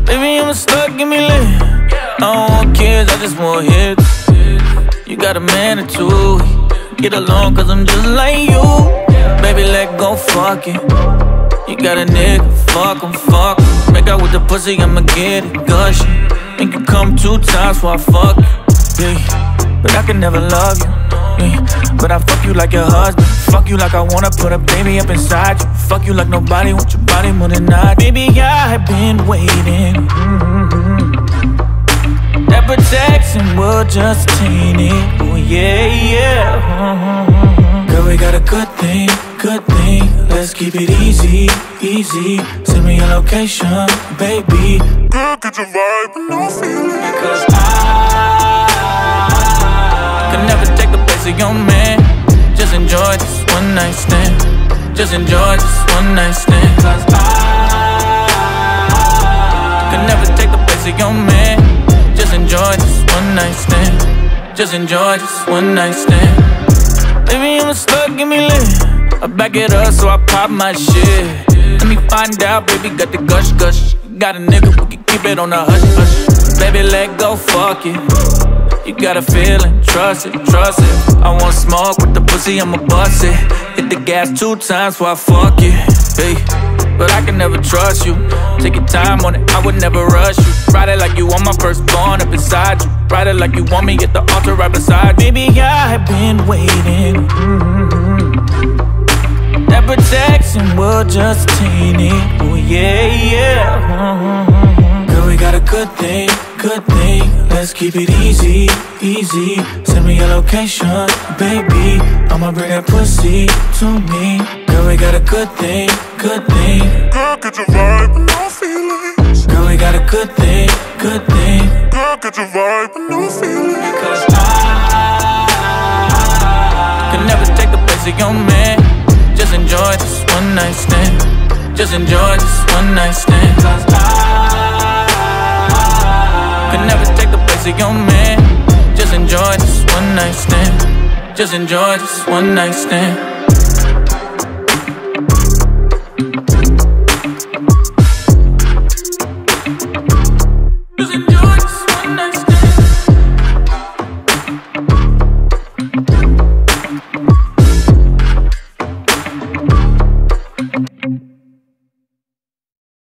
Baby, I'm a slut, give me lit. I don't want kids, I just want hits. You got a man or two, get along cause I'm just like you. Baby, let go, fuck it. You got a nigga, fuck him, fuck him. Make out with the pussy, I'ma get it, gush. Make you come 2 times before I fuck you, yeah. But I can never love you, yeah. But I fuck you like your husband. Fuck you like I wanna put a baby up inside you. Fuck you like nobody wants your body more than I. Baby, I've been waiting. That protection will just taint it. Oh yeah, yeah. Girl, we got a good thing, good thing. Let's keep it easy, easy. Send me your location, baby. Girl, get your vibe, no feeling. Cause I can never take the place of your man. Just enjoy this one night stand. Just enjoy this one night stand. Cause I can never take the place of your man. Just enjoy this one night stand. Just enjoy this one night stand. Baby, I'm a slut, give me lit. I back it up so I pop my shit. Let me find out, baby, got the gush gush. Got a nigga, we can keep it on the hush hush. Baby, let go, fuck it. You got a feeling, trust it, trust it. I want smoke with the pussy, I'ma bust it. Hit the gas 2 times before I fuck it, hey. But I can never trust you. Take your time on it, I would never rush you. Ride it like you want my firstborn up inside you. Ride it like you want me at the altar right beside you. Baby, I've been waiting. That protection will just taint it. Oh yeah, yeah. Girl, we got a good thing, good thing. Let's keep it easy, easy. Send me your location, baby. I'ma bring that pussy to me. Girl, we got a good thing, good thing. Girl, get your vibe, no feelings. Girl, we got a good thing, good thing. Girl, get your vibe, no feelings. Cause I can never take the place of your man. Just enjoy this one night stand. Just enjoy this one night stand. Cause I can never take the place of your man. Just enjoy this one night stand. Just enjoy this one night stand.